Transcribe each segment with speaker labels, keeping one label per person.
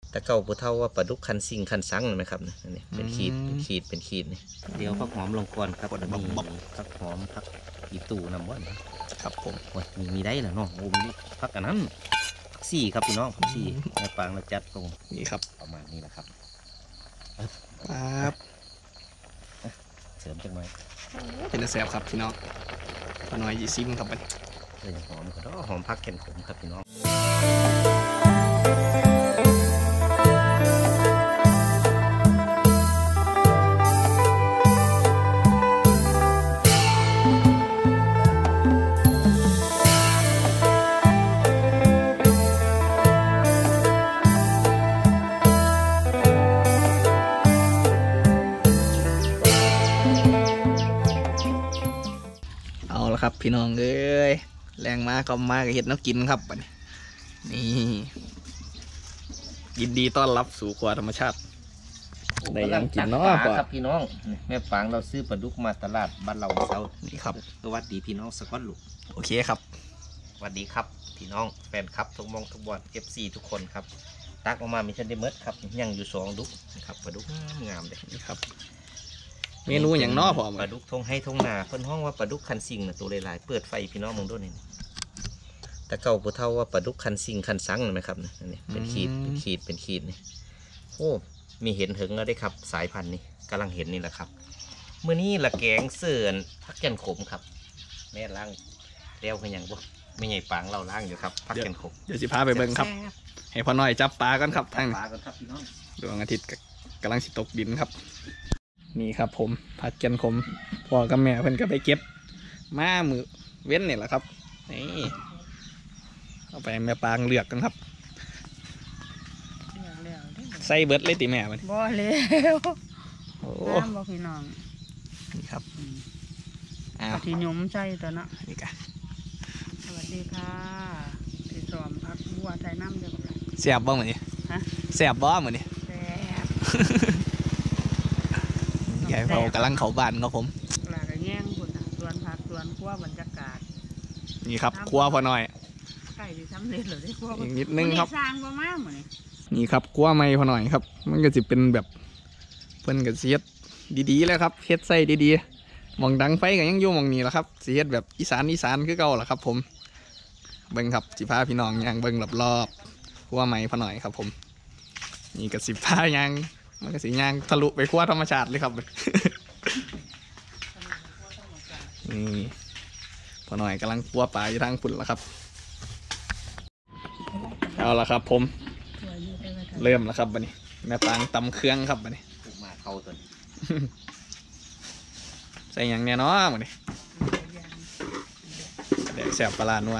Speaker 1: แต่เก่าผู้เฒ่าว่าปลาดุกคันซิงคันซังไหมครับนี่เป็นขีดนี่เดี๋ยวผักหอมลงก่อนครับมีผักหอมผักอีตู่น้ำว่านครับผมมีได้เหรอเนาะโอ้มีผักอันนั้นผักซี่ครับพี่น้องผักซี่ในปางเราจัดลงนี่ครับประมาณนี้แหละครับ
Speaker 2: ครับ
Speaker 1: เสริมจังไหม
Speaker 2: เป็นแซ่บครับพี่น้องพอน้อยยี่ซิมครับมัน
Speaker 1: เลยหอมก็หอมผักแก่นขมครับพี่น้อง
Speaker 2: ครับพี่น้องเอ้ยแรงมากก็มากเห็ดน้ำกินครับนี่ยินดีต้อนรับสู่ครัวธรรมชาติได้ยังกินเนาะ
Speaker 1: ครับพี่น้องแม่ปางเราซื้อปลาดุกมาตลาดบ้านเราเช้า
Speaker 2: นี่ครับ
Speaker 1: สวัสดีพี่น้องสกอตลูก
Speaker 2: โอเคครับ
Speaker 1: สวัสดีครับพี่น้องแฟนครับทุกมองทุกบอล FC ทุกคนครับตักออกมามีทันได้เมิดครับยังอยู่2ดุกนะครับปลาดุกงามเลย
Speaker 2: นี่ครับเมนูอย่างนอพอ
Speaker 1: ปลาดุกทงให้ทงนาเพิ่นห้องว่าปลาดุกคันซิงนะตัวหลายๆเปิดไฟพี่น้องมองด้วยนี่แต่เก่าผู้เฒ่าว่าปลาดุกคันซิงคันซังไหมครับนี่เป็นขีดนี่โอ้มีเห็นถึงแล้วได้ครับสายพันธุ์นี้กำลังเห็นนี่แหละครับเมื่อนี้ละแกงเสื่อนพักแก่นขมครับแม่ล้างเลี้ยวกันยังบ่ไม่ใหญ่ปางเราล้างอยู่ครับพักแก่นขม
Speaker 2: เดี๋ยวสิพาไปเบิ่งครับให้พ่อน้อยจับปลากันครับทาง
Speaker 1: ปลากันครับพี่น้อง
Speaker 2: ดวงอาทิตย์กำลังสิตกดินครับนี่ครับผมผัดกันขมพ่อกับแม่เพิ่นก็ไปเก็บมามือเว้นเนี่ยแหละครับนี่เอาไปแม่ปางเลือกกันครับใส่เบิร์ดเลยติแม่มัน
Speaker 3: บ่เร็วโอ้บ่พี่น้อง
Speaker 2: นี่ครับ
Speaker 3: ที่หยุ่มใจตัวเนาะ
Speaker 2: นี่กัน
Speaker 3: สวัสดีค่ะที่สอมพักบัวใจน้ำเดียวกัน
Speaker 2: แซ่บบ้างเหมือนนี้แซ่บบ้างเหมือนนี้
Speaker 3: แซ่บ
Speaker 2: ใหญ่เขากำลังเขาบานครับผม
Speaker 3: หลากแง่งคุณอ่ะสวนผักสวนขั้วบรรยากาศ
Speaker 2: นี่ครับขั้วพอหน่อย
Speaker 3: ใกล้จะสำเร็จหรือได้ขั้ว
Speaker 2: นิดนึงครับ
Speaker 3: สร้างก็มากเหมือน
Speaker 2: นี่ครับขั้วไม่พอหน่อยครับมันก็จะเป็นแบบเพิ่นกับเสียดดีๆแล้วครับเฮ็ดใส่ดีๆมองดังไฟกันยังอยู่มองนี้แหละครับเสียดแบบอีสานคือเก่าแหละครับผมเบิ้งครับสิพาพี่น้องยางเบิ้งรอบๆขั้วไม่พอหน่อยครับผมนี่กับสิพายางมันก็สียางทะลุไปขั้วธรรมชาติเลยครับนี่พอหน่อยกำลังขั้วปลาอยู่ทางฝุ่นแล้วครับเอาละครับผมเริ่มแล้วครับบัดนี้แม่ปางตำเครื่องครับบัดนี้
Speaker 1: มาเข้าตัวนี้
Speaker 2: ใส่อย่างเนี้ยเนาะบัดนี้เด็กแสบปลาหนัว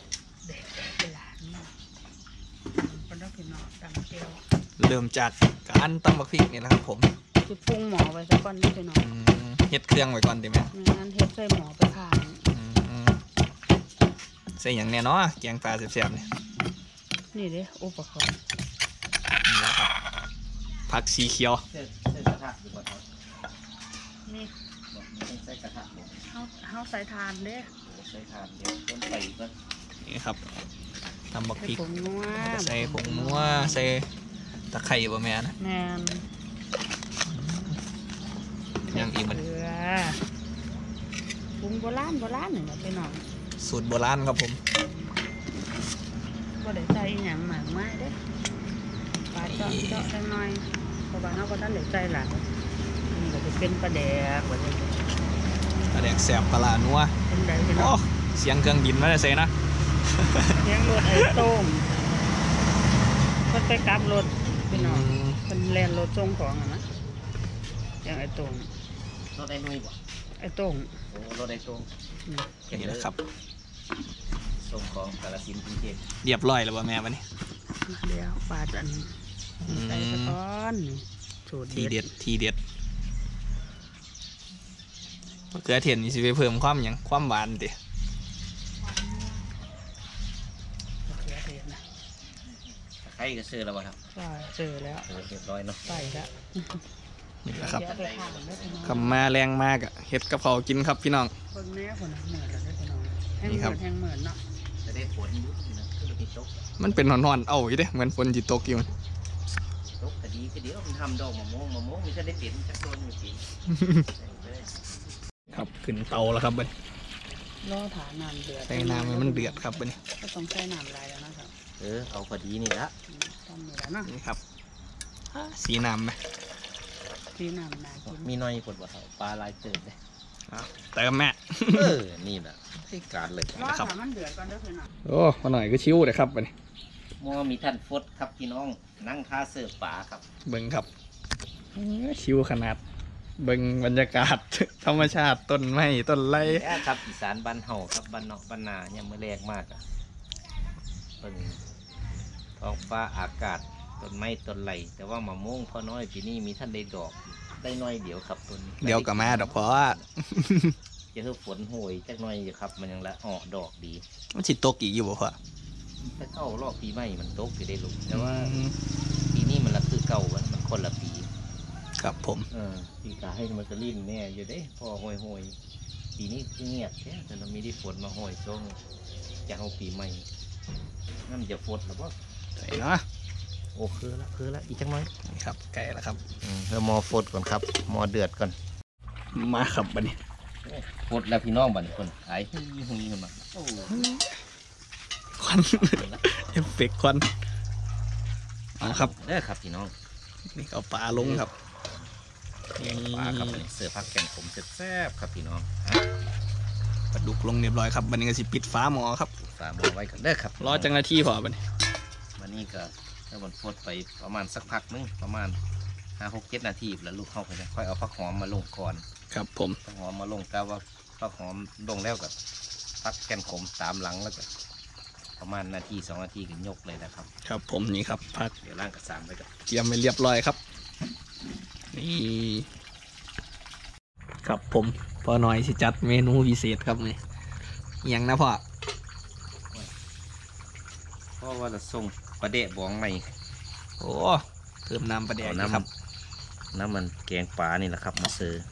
Speaker 2: เริ่มจากการตำบักพริกนี่แหละครับผม
Speaker 3: จุดปรุงหมอไปสักก้อนนิดหน่อย
Speaker 2: เฮ็ดเครื่องไว้ก่อนดีไหม
Speaker 3: งั้นเฮ็ดใส่หมอไปผ่าน
Speaker 2: ใส่อย่างเนี้ยเนาะแกงปลาแสบๆ
Speaker 3: นี่เด้อุปกรณ์
Speaker 2: นี่แหละครับผักสีเขียว
Speaker 3: นี่ใส่กระทะเขาใส่ทานเด้
Speaker 1: ใส่ทานเดี๋ยวต้นไปก็
Speaker 2: นี่ครับทำบักพริกใส่ผงนัวใส่ตะไคร้บะแม่นะ
Speaker 3: แม่
Speaker 2: ยังอีกมัน
Speaker 3: ปรุงโบราณหนึ่งพี่น้อง
Speaker 2: สูตรโบราณครับผม
Speaker 3: ก็ได้ใส่อย่างหมากไม้เด้ปลาเจาะได้หน่อยเพราะว่าเขาก็ต้องเหลือใจหลังนี่ก็จะเป็นปลาแดกแบบนี้
Speaker 2: ปลาแดกแสบปลานัวโอ้เสียงเครื่องบินมาเลยเซนะ
Speaker 3: เสียงรถไอ้โต้งก็ไปกลับรถพี่น้องเป็นแลนรถส่งของนะอย่างไอ้โต้ง
Speaker 1: รถไอ้นุ้ยบ่
Speaker 3: ไอ้โต้ง
Speaker 1: โอ้รถไอ้โต้ง
Speaker 2: นี่แหละครับ
Speaker 1: ส่งของกาฬสินธุ์กรุงเทพ
Speaker 2: เรียบร้อยแล้วป่ะแม่วันนี้
Speaker 3: เดี๋ยวปาดอันใส่ตะก้อนสูตร
Speaker 2: ทีเด็ดมะเขือเทศนี่สิไปเพิ่มความหยังความหวานดิ
Speaker 1: ใครก็ซื้อแล้วครับ
Speaker 3: เจอแล้ว
Speaker 1: เรียบร้อยเนาะ
Speaker 3: ใส่แล้ว
Speaker 2: นี่แหละครับคำมาแรงมากอะเห็ดกะเพรากินครับพี่น้อง
Speaker 3: คนแม่คนเหมือนแล้วพี่น้องนี่ครับแห้งเหมือนเนาะ
Speaker 1: จะได้ฝนยุบนะคือมีตก
Speaker 2: มันเป็นหอนๆเอาอยู่เด้เหมือนฝนจิตตกอยู่
Speaker 1: ตกแต่ดีก็เดี๋ยวมันทำดอกมะม่วงมันจะได้เปลี่ยนจักโดนอยู่ปี
Speaker 2: ครับขึ้นเตาแล้วครับบัดนี้
Speaker 3: รอถาน้ำเดือด
Speaker 2: ใส่น้ำให้มันเดือดครับบัดนี้
Speaker 3: ก็ต้องใส่น้ำลายแล้วนะครับ
Speaker 1: เอาพอดีนี่ละ
Speaker 3: ทำนี่แล้วเนาะ
Speaker 2: นี่ครับสีน้ำไหม
Speaker 3: ที่น้ำนากิน
Speaker 1: มีน้อยคนว่าเขาปลาลายเติมเลย
Speaker 2: เติมแม่
Speaker 1: นี่แหละให้การเลย
Speaker 3: รอถามันเดือดก่อนเด้อพี่น้อง
Speaker 2: โอ้มาหน่อยก็ชิวเลยครับบัดนี้
Speaker 1: มอมีท่านฟดครับพี่น้องนั่งท่าเสิร์ฟปลาครับ
Speaker 2: เบิ่งครับชิวขนาดเบิ่งบรรยากาศ ธรรมชาติต้นไม้ต้นไร
Speaker 1: แค่ครับอีสานบ้านเฮาครับบ้านนอกบ้านนาเนี่ยมื่อแรกมากอ่ะเป็นท้องฟ้าอากาศต้นไม้ต้นไหลแต่ว่ามะม่วงพอน้อยปีนี้มีท่านได้ดอกได้น้อยเดียวครับต้นนี้
Speaker 2: เดี๋ยวก็มาดอกเพราะ
Speaker 1: จะคือฝนโหยจักหน้อยอยู่ครับมันยังละออกดอกดี
Speaker 2: มันสิตกอีกอยู่บ่พ่อ
Speaker 1: ถ้าเข้ารอบปีใหม่มันตกอยู่ได้ลูกแต่ว่าปีนี้มันละคือเก่ามันคนละปี
Speaker 2: ครับผม
Speaker 1: ปีกาให้มันก็ลิ่นแน่อยู่เด้พอโหยปีนี้เงียบแค่แต่เราไม่ได้ฝนมาโหยช่วงจะเอาปีใหม่นั่นจะฝนหรือว่า
Speaker 2: ใส่เนาะ
Speaker 1: โอ้คือละอีกจังน้อย
Speaker 2: นี่ครับไก่แล้วครับ
Speaker 1: เรามอฝนก่อนครับมอเดือดก่อน
Speaker 2: มาครับบัดนี้
Speaker 1: ฝนแล้วพี่น้องบัดนี้คนไอ้หุ่ยขึ้นมาโอ้
Speaker 2: ควัน เอฟเฟกต์ควันมาครับ
Speaker 1: ได้ครับพี่น้อง
Speaker 2: นี่เอาปลาลงครับนี่
Speaker 1: ปลาครับอันนี้เสือพักแกงผมแซ่บๆครับพี่น้อง
Speaker 2: ปลาดุกลงเรียบร้อยครับบัดนี้ก็สิปิดฟ้าหมอครับ
Speaker 1: ฝากไว้กันได้ครับ
Speaker 2: รอจังนาทีพอบัดนี้
Speaker 1: วันนี้ก็ถ้ามันฟดไปประมาณสักพักนึงประมาณ5-6-7 นาทีแล้วลูกเข้าไปจะค่อยเอาผักหอมมาลงก่อน
Speaker 2: ครับผม
Speaker 1: ผักหอมมาลงกะว่าผักหอมลงแล้วก็พักแกนขมตามหลังแล้วก็ประมาณ1-2 นาทีก็ยกเลยนะครับ
Speaker 2: ครับผมนี่ครับผัก
Speaker 1: เดี๋ยวล่างกระสามไปกัน
Speaker 2: เตรียมไปเรียบร้อยครับนี่ครับผมพอหน่อยสิจัดเมนูพิเศษครับนี่อิหยังนะพ่อ
Speaker 1: เพราะว่าจะส่งประเดะบองใหม่
Speaker 2: โอ้เพิ่มน้ำปลาแดก
Speaker 1: เอา
Speaker 2: นี่ครับ
Speaker 1: น้ำมันแกงปลานี่แหละครับมาเสิร์ฟ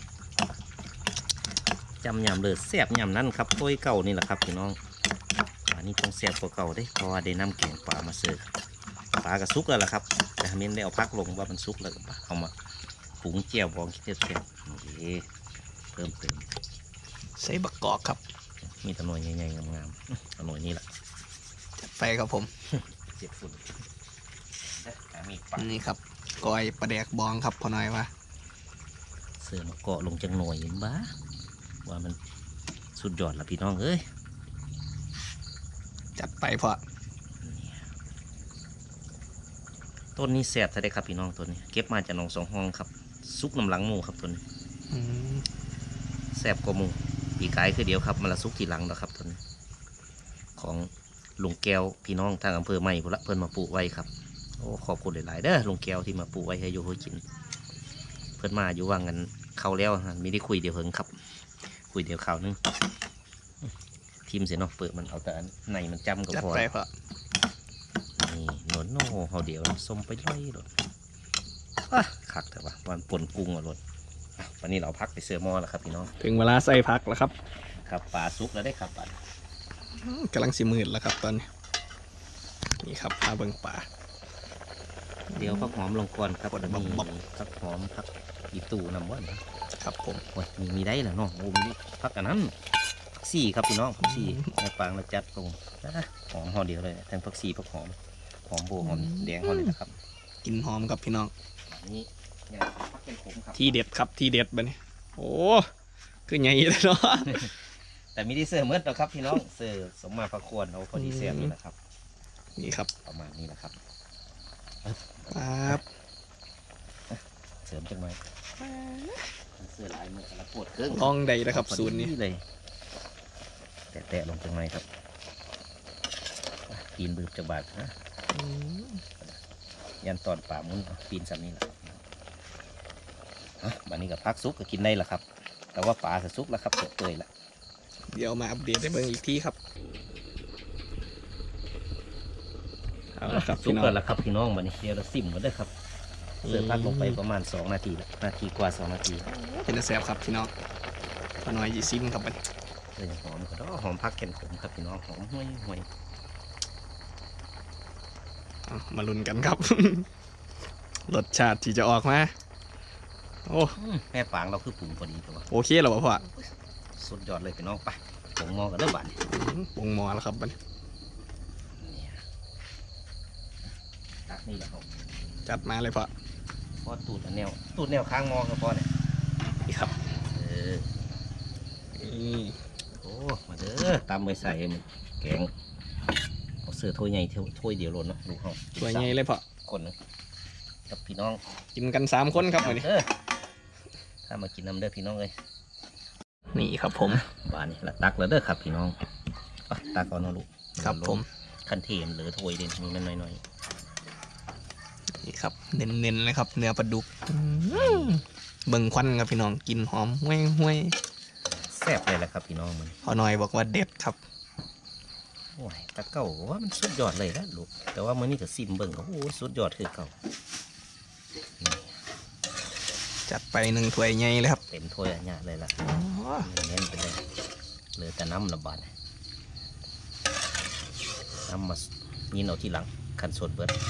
Speaker 1: จำยำเลยแซ่บยำนั่นครับต้วยเก่านี่แหละครับพี่น้องอันนี้ต้องแซ่บกว่าเก่าเด้เพราะว่าได้น้ำแกงปลามาเสิร์ฟปลากระซุกแล้วล่ะครับแต่ทำเมนได้เอาพักลงว่ามันซุกแล้วก็เอามาปรุงเจียวบองคิดเทียบโอเคเพิ่มเติม
Speaker 2: ใส่บักกอกครับ
Speaker 1: มีตะหน่วยใหญ่ๆงามๆตะหน่วยนี่แหละ
Speaker 2: จัดไปครับผม
Speaker 1: เจ็บฝุ่นมีปลา
Speaker 2: นี่ครับก้อยปลาแดกบองครับพอหน่อยว่า
Speaker 1: เสือมาเกาะลงจังหน่วยเห็นบ้าว่ามันสุดยอดละพี่น้องเอ้ย
Speaker 2: จัดไปพ่อ
Speaker 1: ต้นนี้แสบซะได้ครับพี่น้องต้นนี้เก็บมาจากหนองสองห้องครับซุกน้ำหลังหมูครับต้นนี้
Speaker 2: อืม
Speaker 1: แสบกว่าหมูปีกายคือเดียวครับมันละซุกทีหลังแล้วครับต้นนี้ของลุงแก้วพี่น้องทางอำเภอใหม่พุ่นละเพิ่นมาปลูกไว้ครับโอ้ขอบคุณหลายๆเด้อลุงแก้วที่มาปลูกไว้ให้อยู่ให้กิน เพิ่นมาอยู่ว่างกันเข้าแล้วไม่ได้คุยเดียวเพิ่งครับ คุยเดียวข่าวนึงทีมเสียเนาะเปิดมันเอาแต่ในมันจำก็
Speaker 2: จัด
Speaker 1: พอ
Speaker 2: ไปพ่อ
Speaker 1: นี่หนวดโน่เขาเดียวส้มไปไล่รถอ่ะคักแต่ว่าวันปนกุ้งอ่ะรถวันนี้เราพักไปเสือหม้อแล้วครับพี่น้อง
Speaker 2: ถึงเวลาใส่ผักแล้วครับ
Speaker 1: ครับปลาซุกแล้วได้ครับปลาก
Speaker 2: ำลังสิมืดแล้วครับตอนนี้นี่ครับพาเบิ่งป่า
Speaker 1: เดี๋ยวผักหอมลงก่อนครับ
Speaker 2: กด
Speaker 1: มี
Speaker 2: บ๊อบ
Speaker 1: ผักหอมผักอีตู่นำว่า
Speaker 2: ครับผม
Speaker 1: โอ้ยมีได้แล้วเนาะโอ้มีผักอันนั้นผักซี่ครับพี่น้องผักซี่ในปางเราจัดลงนะหอมห่อเดียวเลยทั้งผักซี่ผักหอมหอมโบหอมแดงหอมเลยนะครับ
Speaker 2: กินหอมครับพี่น้อง
Speaker 1: อันนี้เนี่ยผักเป็นขมครับ
Speaker 2: ที่เด็ดครับที่เด็ดบัดนี้โอ้คือใหญ่เลยเนาะ
Speaker 1: แต่มีดีเซอร์เมื่อแล้วครับพี่น้องเซอร์สมมาพระควรเอาพอดีเซอร์นี่แหละครับ
Speaker 2: นี่ครับ
Speaker 1: ประมาณนี้แหละครับ
Speaker 2: ครับ
Speaker 1: เสริมจังไหมเสื้อลายมือละปวดเครื่อง
Speaker 2: ลองใดนะครับศูนย์นี้
Speaker 1: เลยแตะลงจังไหมครับปีนบืบจังบาดนะยันตอนป่ามุ้นปีนสันนี่แหละบันนี้กับพักซุกก็กินได้ละครับ แต่ว่าปลาจะซุกแล้วครับเปื่อยละ
Speaker 2: เดี๋ยวมาอัปเดตให้เบิ่งอีกทีครับเอาละครับ
Speaker 1: ซุ
Speaker 2: พี่
Speaker 1: ก
Speaker 2: น้อง
Speaker 1: แล้วละครับพี่น้องบันนี้เดี๋ยวเราซิมกันได้ครับเสื้อพักลงไปประมาณ2 นาทีละนาทีกว่า2 นาที
Speaker 2: เป็นแซ่บครับพี่น้องพอหน่อยจีซิมครับบัดนี้
Speaker 1: เลยหอมก็หอมพักแก่นขมครับพี่น้องหอมห่วยห่วย
Speaker 2: เอามาลุ้นกันครับรสชาติที่จะออกมาโอ้
Speaker 1: แม่ปางเราคือปรุงพอดีตัว
Speaker 2: โอเคแล้วพ่อ
Speaker 1: สุดยอดเลยพี่น้องไปผงหม้อกันเด้อบาดนี้
Speaker 2: ปรุงหม้อแล้วครับบัด
Speaker 1: เนี่ยตักนี่แหละครับ
Speaker 2: จัดมาเลยพ่อ
Speaker 1: พอตูดอันแนวตูดแนวข้างหม้อครับพ่อเนี่ย
Speaker 2: นี่ครับ
Speaker 1: เออ
Speaker 2: นี่
Speaker 1: โอ้มาเด้อตามไปใส่มันแกงเอาเสือถ้วยใหญ่ถ้วยเดียวโลนเนาะลูกเขา
Speaker 2: สวยใหญ่เลยพ่อ
Speaker 1: คนหนึงกับพี่น้อง
Speaker 2: กินกัน3 คนครับวันนี้
Speaker 1: เออถ้ามากินน้ำเด้อพี่น้องเลย
Speaker 2: นี่ครับผม
Speaker 1: บานนี่ละตักแล้วเด้อครับพี่น้องไปตักเอาเนาะลูก
Speaker 2: ครับผม
Speaker 1: คันเทมหรือถ้วยเด่นมีมันน้อย
Speaker 2: นี่ครับเน้นๆเลยครับเนื้อปลาดุกเบิ่งควันครับพี่น้องกินหอมห้วย
Speaker 1: ๆแซ่บเลยแหละครับพี่น้องมัน
Speaker 2: พอหน่อยบอกว่าเด็ดครับ
Speaker 1: โอ้ยตะเก่าว่ามันสุดยอดเลยนะลูกแต่ว่ามื้อนี้ก็ซิมเบิ่งก็โอ้สุดยอดคือเก่า
Speaker 2: จัดไป1 ถ้วยใหญ่เลยครับ
Speaker 1: เต็มถ้วยอันเนี้ยเลยล่ะ
Speaker 2: อ๋อ
Speaker 1: เน้นๆไปเลยเหลือแต่น้ำละบาดน้ำมายินเอาที่หลังคันสดเบิด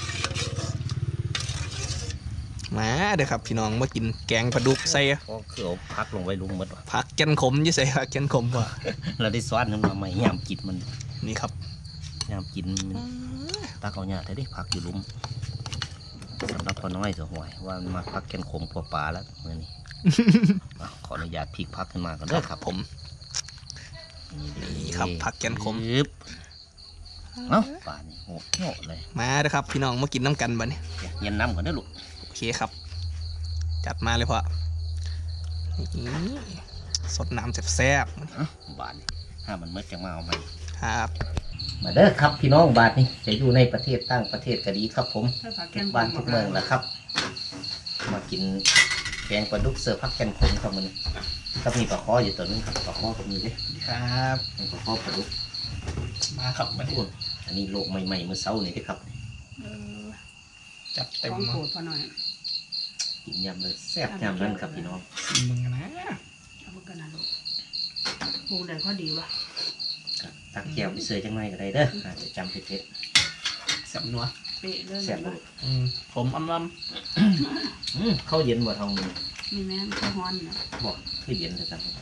Speaker 2: มาเด้อครับพี่น้องมากินแกงปลาดุกใส่
Speaker 1: ก็คือเอาพักลงไว้ลุงหมดว่ะ
Speaker 2: ผักแกนขมยี่ใส่ผักแกนขมว่ะ
Speaker 1: เราได้ซ้อนน้ำมาใหม่ยามกินมัน
Speaker 2: นี่ครับ
Speaker 1: ยามกินมันตาเขาหยาดได้พักอยู่ลุมสำหรับพอน้อยเสือหวยว่ามันมาพักแกนขมพวปลาแล้วเมื่อนี้ ขออนุญาตพลิกพักขึ้นมาก่อนเด้อครับ
Speaker 2: ผม นี่ครับผักแกนขม
Speaker 1: ปึ๊บเอ้าป่านี่โหเลย
Speaker 2: มาเด้อครับพี่น้องมากินน้ำกันบัดนี้
Speaker 1: เย็นน้ำก่อนเด้อลูก
Speaker 2: โอเคครับ จัดมาเลยพ่อนี่สดน้ำแซ่บ
Speaker 1: บาทนี่ถ้ามันเมื่อจังมาเอาไป
Speaker 2: ๆครับ
Speaker 1: มาเด้อครับพี่น้องบาทนี่จะอยู่ในประเทศตั้งประเทศก็ดีครับผม
Speaker 3: ถ้าผักแก
Speaker 1: ทุ
Speaker 3: ง
Speaker 1: กบ้านทุกเมืองแหละครับ มากินแกงปลาดุกเสือพักแกนขมครับมันก็มีปลาข้ออยู่ตัวนึงครับปลาข้อก็มีเลย
Speaker 2: ครับ
Speaker 1: มีปลาข้อปลาดุก
Speaker 2: มาครับบัดนี้
Speaker 1: อันนี้โลกใหม่ๆเมื่อเช้านี่เด้อครับ
Speaker 3: เออ
Speaker 2: จัดเต็ม
Speaker 3: ของ
Speaker 2: มา
Speaker 3: โปรดพอหน่อย
Speaker 1: กินยำเลยแซ่บยำนั่นครับพี่น้อง
Speaker 2: มึงกันนะ
Speaker 3: เอามากันนะลูกปรุงได้พอดีวะ
Speaker 1: ครับตักแก้วไปเสือจังไรก็ได้เด้ออาจจะจำเผ็ด
Speaker 2: แซ่บนัว
Speaker 3: เป๊ะเลย
Speaker 1: ๆแซ่บ
Speaker 3: นะ
Speaker 1: บ่
Speaker 2: ผมอำล
Speaker 1: เข้าเย็นบ่ทองมือ
Speaker 3: มีแม่ข้าวฮ้อนนะ
Speaker 1: บอกคือเย็นจะจัง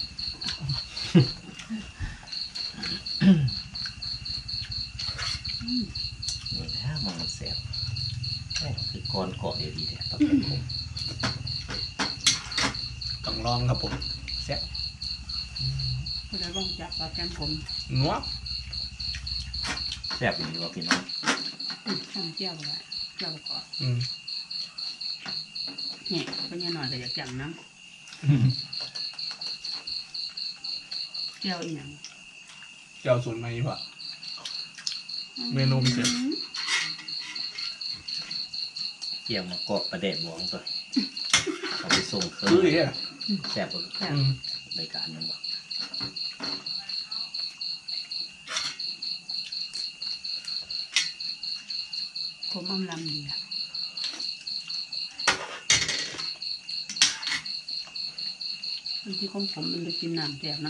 Speaker 1: นี่นะมันแซ่บแม่งคือก้อนเกาะเดียวดีแท้ปักแกนขม
Speaker 2: ำต้องลองครับผมแซ่บ
Speaker 3: ก็เลยต้องจับผักแกงผม
Speaker 2: นัว
Speaker 1: แซ่บอยู่ดีว่าพี่น้อง
Speaker 3: ทำเจียวไปเจียวก่อน
Speaker 2: อืม
Speaker 3: เนี่ยก็เนี่ยหน่อยก็อยากจังน้ำเจียวอีกอย่าง
Speaker 2: เจ้าสูตรใหม่พ่อ เมนูพิเศษ
Speaker 1: เกี่ยวมาเกาะประเดดบวงตัวเอาไปส่งเครื่
Speaker 2: คือ
Speaker 1: อง
Speaker 2: เนี่ย
Speaker 1: แซ่บบ่
Speaker 3: แซ่บ
Speaker 1: รายการนั้นบ่
Speaker 3: ขมอมลำดีอะบางทีของผมมันจะกินน้ำแซ่บนะ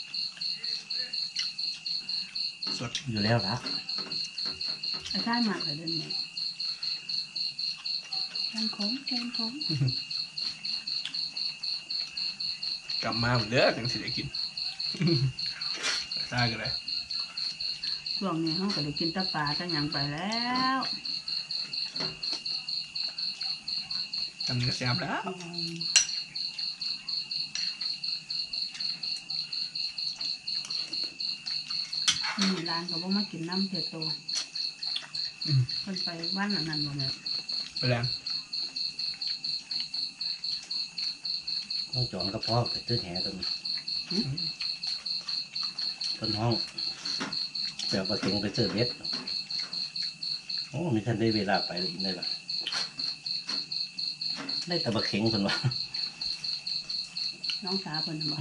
Speaker 2: สด
Speaker 1: อยู่แล้วละ
Speaker 3: ไอ้ท่ายมากเลยเดินเนี่ยแกงขมแกงขม
Speaker 2: กลับมาเหมือนเดิมยังสิได้กิน ได้ก็ได้
Speaker 3: ช่วงนี้เขาก็ได้กินแตะปลาแตะหยังไปแล้ว
Speaker 2: ทำเนื้อแซ่บแล้ว
Speaker 3: มีร้านเขาบอกมากินน้ำเผ็ดโตคนไปบ้านนั้นบ่แม่
Speaker 2: ไปแล้ว
Speaker 1: ต้องจอนกระเพาะไปตื้อแหตรงนี้ต้นห้องเดี๋ยวปลาเค็งไปเจอเบ็ดโอ้มีท่านได้เวลาไปเลยได้ละได้แต่ปลาเค็งคนวะ
Speaker 3: น้องสาวเพิ่นบอก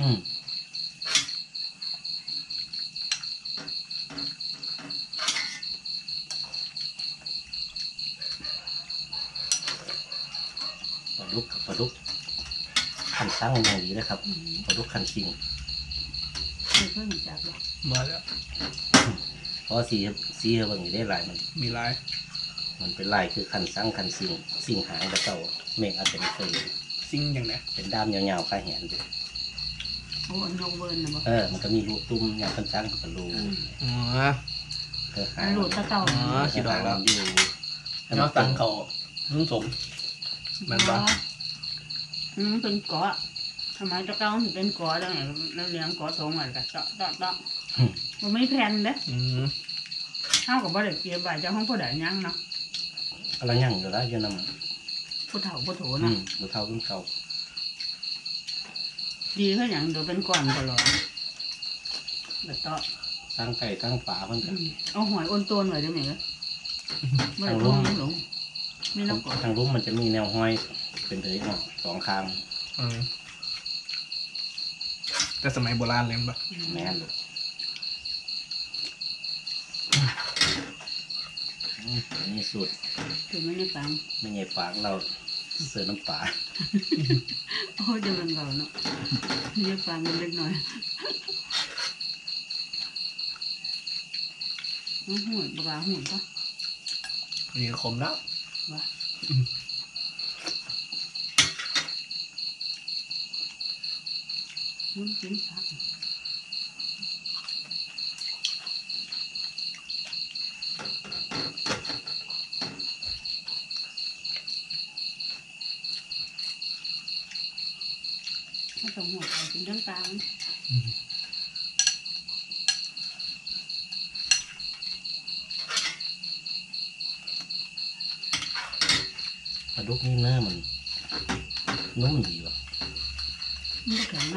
Speaker 1: ปลาดุกกับปลาดุกคันซังอย่างดีนะครับปลาดุกคันซิง
Speaker 3: เพิ่นจับเลย
Speaker 2: มาแล้ว
Speaker 1: เพราะสีเบิ่งอยู่ได้หลายมัน
Speaker 2: มีลาย
Speaker 1: มันเป็นลายคือคันสังคันสิ่งหางกระเจ้าเมฆอาจจะไม่เคยเห็น
Speaker 2: ซิงอย่างเนี้ย
Speaker 1: เป็นด้ามยาวๆคล้ายแหนอยู่
Speaker 3: โอ้นกเวิร์นนะบ่
Speaker 1: มันก็มีรูตุ้มอย่างคันสังกับรู
Speaker 2: อ๋อ
Speaker 1: หาง
Speaker 3: หลุดตะเต่า
Speaker 2: คิดว่า
Speaker 1: หางอยู่
Speaker 2: เนาะตังเขานุ่งสมมันปะ
Speaker 3: เป็นเกาะทำไมตะเต่าถึงเป็นเกาะได้ไงแล้วเลี้ยงเกาะทงอะไรกันเตาะมันไม่แพนเด้ เท่ากับว่าเด็กเกียร์ใบเจ้าห้องผู้ใดยังเนาะ
Speaker 1: อะไรยั่งอยู่แล้วอยู่นำ
Speaker 3: ผู้เฒ่าผู้โถเนาะ
Speaker 1: ดูเท่ารุ่นเก่า
Speaker 3: ดีเขาอย่างเดี๋ยวเป็นก่อนตลอดแบบต่อ
Speaker 1: ตั้งไก่ตั้งฝาเพิ่นกัน
Speaker 3: เอาหอยอ้นตัวหน่อยได้ไหมไม่ได้ต้องหลงไม่ต้องกอด
Speaker 1: ทางรุ่มมันจะมีแนวห้อยเป็นเลยเนาะสองข้าง
Speaker 2: แต่สมัยโบราณเลยปะ
Speaker 1: แม่นลูกอันนี้สูตร
Speaker 3: คือไม่ได้ฟัง
Speaker 1: ไม่ใหญ่ฝางเราเสือน้ำปลา
Speaker 3: โอ้จะเป็นเราเนาะไม่ได้ฟังมันเล็กน้อยหุ่นปลาหุ่นปะ
Speaker 2: มีคมแล้ว
Speaker 3: วะมันกินผักถ้าต้องหัวใจกินทั้งตามัน
Speaker 1: ปลาดุกนี่เนื้อมันนุ่มดีว่ะ
Speaker 3: มันก็แข็งนะ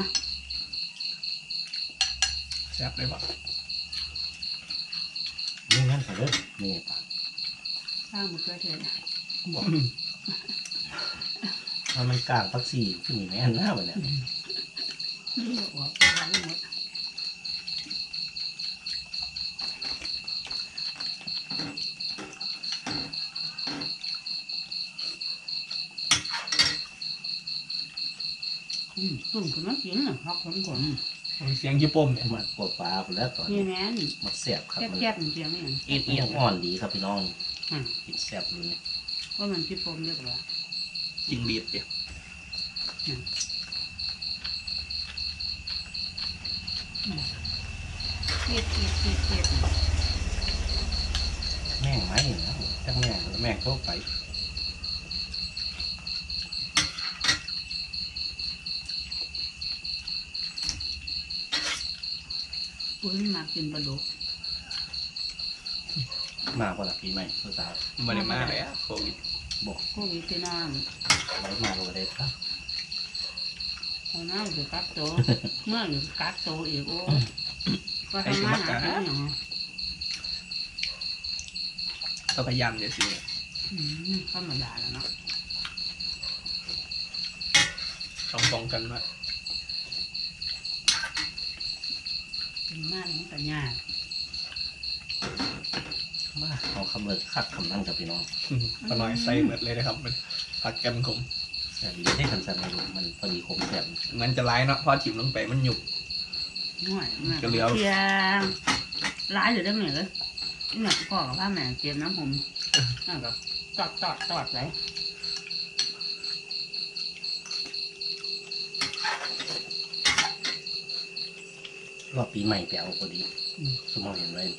Speaker 2: แซ่บเลยปะ
Speaker 1: นี่นั่นไปเลยนี่ปลา
Speaker 3: ข้าวมันก็เทศ
Speaker 1: บอกว่ามันกลางพักซี่ขึ้นมีแม่นหน้าไปเนี่ย
Speaker 3: นี่หัวปลาหมด ตุ่มขึ้นมากินน่ะพักคนก่อน
Speaker 2: เสียงญี่ปุ่นเนี่ย
Speaker 1: มันปวดปลาไปแล้วตอน
Speaker 3: นี่
Speaker 1: นี้
Speaker 3: แม่น
Speaker 1: มันแซ่บครับ
Speaker 3: แจ๊บๆมันเสียงนี่
Speaker 1: เอียงอ่อนดีครับพี่น้อง
Speaker 3: อืม
Speaker 1: กินแซ่บเลย
Speaker 3: ว่ามันที่ปมเยอะกว่า
Speaker 2: จริงดีดเดียว
Speaker 3: เทียด
Speaker 1: แม่งไหมนะจังแม่งแม่งเข้าไป
Speaker 3: ปุ้ยมากินปลาดุก
Speaker 1: มากกว่าหลักปีใหม่ผู้สาว
Speaker 2: ไม่ได้มาเลยอะโควิด
Speaker 1: บอก
Speaker 3: พวกวิธีน้
Speaker 1: ไว้มาเลยครับ
Speaker 3: ำเอาน้ำอยู่กักโตเมื่ออยู่กักโตอีกโอ้ก็ทำมาหากินอย่าง
Speaker 2: ต้องพยายามจะสิ
Speaker 3: ธรรมดาแล้วเนาะ
Speaker 2: ต้องป้องกันว่า
Speaker 3: เป็นมากมันก็ยาก
Speaker 1: มาเอาคำเลิกคัดคำนั่งกับพี่น้อง
Speaker 2: ปน้อยใส่หมดเลยนะครับมันผักกันขม
Speaker 1: แซ่บดีได้คันสันไม่รู้มันพอดีคมแซ่บ
Speaker 2: มันจะร้ายเนาะพอถิ่มลงไปมันหยุบ
Speaker 3: หน่อยแม่
Speaker 2: ก็เหลือ
Speaker 3: เพียร้ายอยู่ได้ไหมเลยนี่พ่อกับพ่อแม่เตรียมน้ำผมนั่นก็ตอดเลย
Speaker 1: รอบปีใหม่ไปเอาพอดีสมองเห็นไว้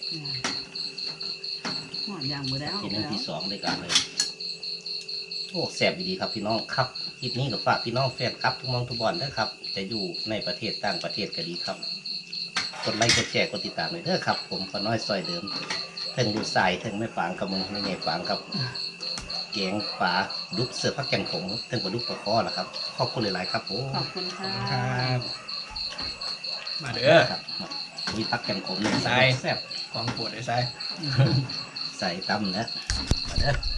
Speaker 3: หอดยางมือแล้ว
Speaker 1: กินนั่งที่สองด้วยกันเลยโอ้แซ่บดีครับพี่น้องครับคลิปนี้ก็ฝากพี่น้องแฟนครับทุกมองทุกบอลด้วยครับจะอยู่ในประเทศต่างประเทศก็ดีครับกดไลค์กดแชร์กดติดตามเลยเด้อครับผมปน้อยซอยเดิมเทิงดูทรายเทิงไม่ฝางกับมึงไม่ไงฝางกับแกงปลาดุกเสือพักแกงผงเทิงปลาดุกปลาคอล่ะครับขอบคุณหลายๆครับผม
Speaker 3: ขอบคุณค่ะ
Speaker 2: ครับมาเด้อ
Speaker 1: ครับมีพักแกงผง
Speaker 2: ทราย
Speaker 1: แซ่บ
Speaker 2: ของปวดไอ้ไส้
Speaker 1: ใส่ตำนะมาเด้อ